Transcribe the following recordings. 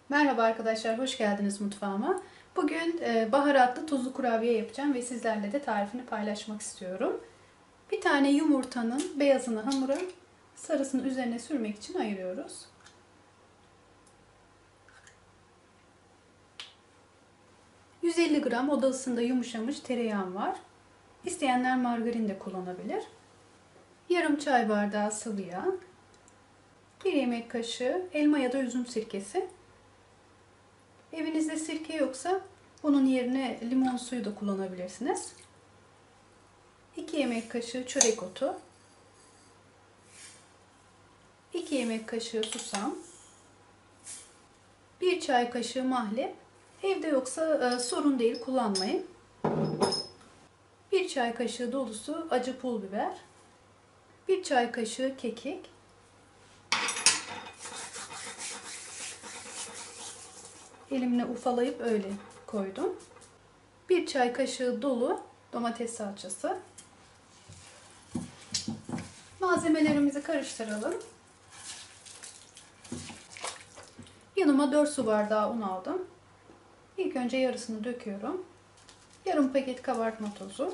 Merhaba arkadaşlar, hoş geldiniz mutfağıma. Bugün baharatlı tuzlu kurabiye yapacağım ve sizlerle de tarifini paylaşmak istiyorum. Bir tane yumurtanın beyazını hamura, sarısını üzerine sürmek için ayırıyoruz. ...150 gram oda ısısında yumuşamış tereyağım var. İsteyenler margarin de kullanabilir. Yarım çay bardağı sıvı yağ, 1 yemek kaşığı elma ya da üzüm sirkesi. Evinizde sirke yoksa bunun yerine limon suyu da kullanabilirsiniz. 2 yemek kaşığı çörek otu, 2 yemek kaşığı susam, 1 çay kaşığı mahlep. Evde yoksa sorun değil, kullanmayın. 1 çay kaşığı dolusu acı pul biber, 1 çay kaşığı kekik, elimle ufalayıp öyle koydum. 1 çay kaşığı dolu domates salçası. Malzemelerimizi karıştıralım. Yanıma 4 su bardağı un aldım. İlk önce yarısını döküyorum. Yarım paket kabartma tozu.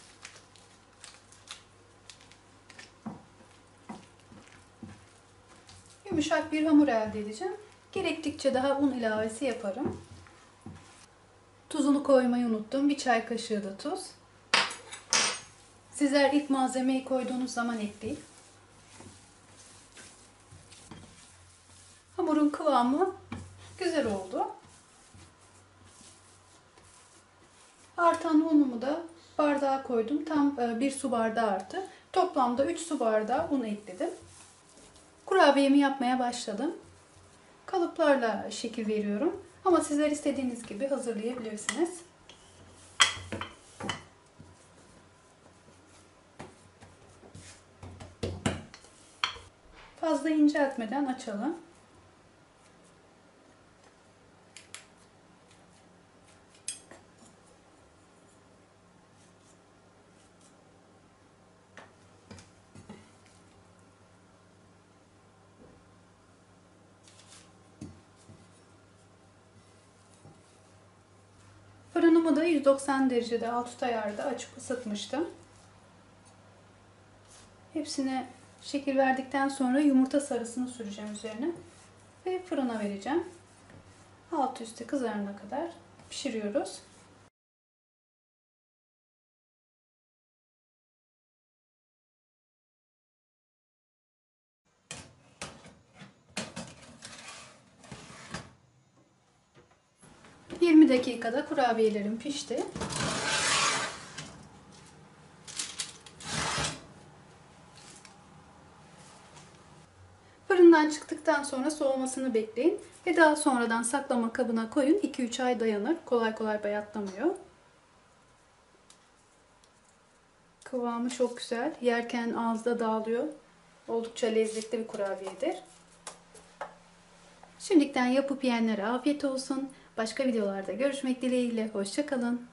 Yumuşak bir hamur elde edeceğim. Gerektikçe daha un ilavesi yaparım. Tuzunu koymayı unuttum. 1 çay kaşığı da tuz. Sizler ilk malzemeyi koyduğunuz zaman ekleyin. Hamurun kıvamı güzel oldu. Artan unumu da bardağa koydum. Tam 1 su bardağı arttı. Toplamda 3 su bardağı un ekledim. Kurabiyemi yapmaya başladım. Kalıplarla şekil veriyorum. Ama sizler istediğiniz gibi hazırlayabilirsiniz. Fazla inceltmeden açalım. Fırınımı da 190 derecede alt üst ayarda açıp ısıtmıştım. Hepsine şekil verdikten sonra yumurta sarısını süreceğim üzerine ve fırına vereceğim. Alt üstü kızarana kadar pişiriyoruz. ...20 dakikada kurabiyelerim pişti. Fırından çıktıktan sonra soğumasını bekleyin ve daha sonradan saklama kabına koyun. 2-3 ay dayanır. Kolay kolay bayatlamıyor. Kıvamı çok güzel. Yerken ağızda dağılıyor. Oldukça lezzetli bir kurabiyedir. Şimdiden yapıp yiyenlere afiyet olsun. Başka videolarda görüşmek dileğiyle. Hoşça kalın.